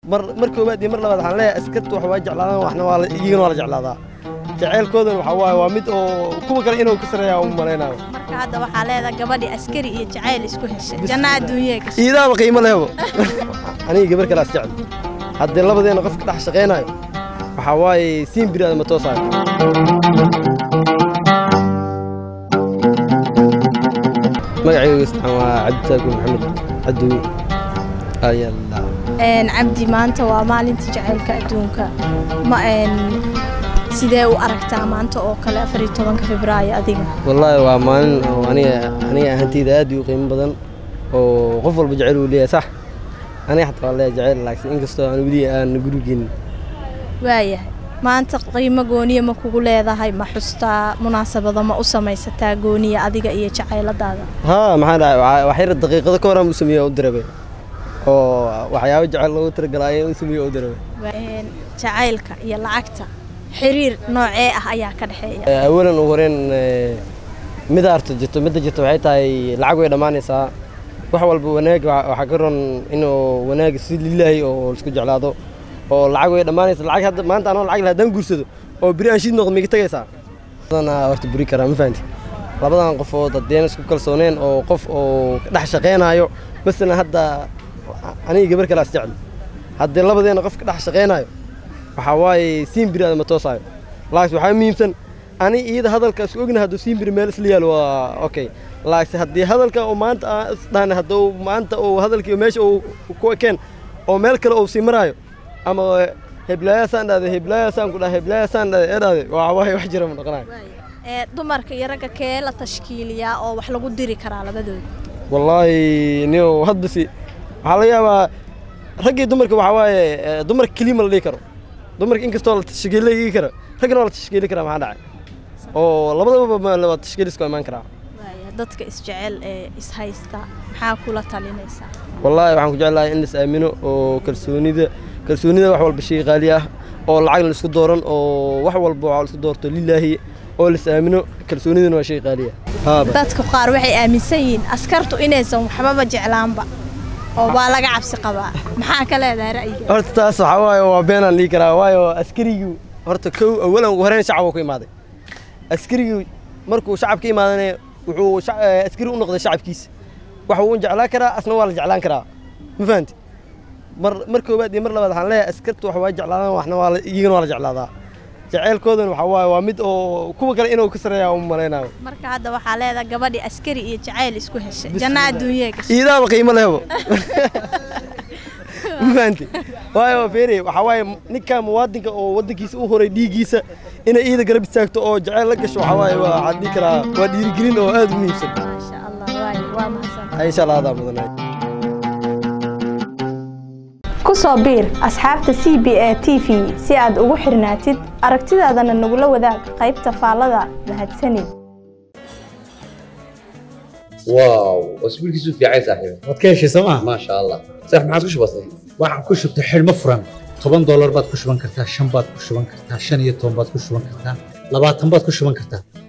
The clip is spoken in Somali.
markii baad mar labaad waxaan leeyahay askartu wax waa jeclaadaan waxna waa iyagana waa la jeclaadaa jaceylkoodan waxa waaye waa mid oo kuwa kale inuu ka sareeyaa u maleynayo marka hadda waxaa leedahay gabadhi askari iyo jacayl isku heshay janna adduunye ka iidaaba qiimo lehbo aniga gabar kale as jecel haddii labadeena qofka dhex shaqeynayo waxa waaye siin biraada ma toosaayo magacaygu istaan waa cabditaagu maxamed cadowi ayalla cabdi maanta waa maalinta jacaylka adduunka ma sidee u aragtaa maanta oo kale 14 Febraayo adiga wallahi waa maalin oo aniga ahantayda aad u qiimo badan oo qof walba jacayl uu leeyahay sax aniga xataa waa leeyahay jacayl laakiin inkastoo aan wali aan gurigeen waayahay maanta qiimo gooniye ma kugu leedahay ma xustaa munaasabada ma u samaysataa gooniye adiga iyo jacayladaada maxaa dhahay waxay daqiiqado ka hor aan u sameeyay oo dirabay oo waxyaabo jacayl loogu tirgalay oo sameeyay oo dirabay jacaylka iyo lacagta xiriir noocee ah ayaa ka dhaxeeya awalan ugu horeen mid jirto waxay tahay lacag way dhamaanaysaa wax walba wanaag waxa ka ron inuu wanaag si lilaahi oo isku jeclaado oo lacag way dhamaanaysaa lacag hadda maanta aan lacag lahayn guursado oo biri aan shid noqdo miga tagaysaa dadana horta buri kara ma fahanti labadan qof oo dadeen isku kalsooneen oo qof oo dhex shaqeynayo مثلا hadda aniga gabar kale as jecel haddii labadeena qof ka dhex shaqeynayo waxa waaye siin biraada ma toosaayo laakiin waxa muhiimsan ani iyada hadalka isku ognahay hadduu siin bir meel isla yaal waa okay laakiin haddii hadalka oo maanta isdhaan hadduu maanta oo hadalkii meesha uu ku ekeen oo meel kale uu sii marayo ama heblaayasaan ku dhahay heblaayasaan eedaade waa wax jira ma dhaqanayo dumarka iyo ragga kee la tashkiiliyaa oo wax lagu diri karaa labadooda wallahi niyo hadda si waxa laga yaabaa ragga iyo dumarka waxa waaye dumarka kelima la dhigi karo dumarka inkastoo la tashkiilay karo ragna waa la tashkiili karaa maxaa dhacay oo labadaba la tashkiil isku imaan karaa dadka isjecel ee is haysta maxaa kula talinaysaa wallahi waxaan ku jeclahay in la aamino oo kalsoonida wax walba shay qaali ah oo lacag la isku dooran oo wax walba waxa la isku doorto lilaahi oo la aamino kalsooniduna waa shay qaali ah dadka qaar waxay aaminsan yihiin askartu inaysan waxba jeclaanba oo baa laga cabsi qabaa maxaa ka leedahay ra'yiga horta taas waxa waaye waa beenan lii karaa waayo askarigu horta kow awalan ugu horeen shacabku ku imaaday askarigu markuu shacabka imaadana wuxuu askari u noqday shacabkiisa waxa uu jeclaan karaa asna waa la jeclaan karaa ma fahanti markii baad mar labaad waxaan leeyahay askartu wax waa jeclaadaan waxna waa iyagana waa la jeclaadaa jaceylkoodan waxa waaye waa mid oo kuwa kale inuu ka sareeyaa u maleynayo marka hadda waxaa leedahay gabadhi askari iyo jacayl isku heshay janna adduunye ka iidaaba qiimo lehbo maanti waayo feeri waxa waaye ninka muwaadinka oo wadankiisa u horay dhiigiisa inay iida garab istaagto oo jacayl la gasho waxa waaye waa cadii kara waa dhiirigelin oo aad u muhiimsan masha Allah waa mahadsan insha Allah hada mudan ku soo biir asxaabta CBA TV si aad ugu xirnaatid aragtidaadana nagula wadaag qaybta faallada mahadsanid واو اسبوعك في عين صاحبي wadkeeshi sama ما شاء الله صح ما عادش بسيط waxaan ku shubtay xilmo furan $10 baad ku shuban kartaa 5 baad ku shuban kartaa 15 baad ku shuban kartaa 20 baad ku shuban kartaa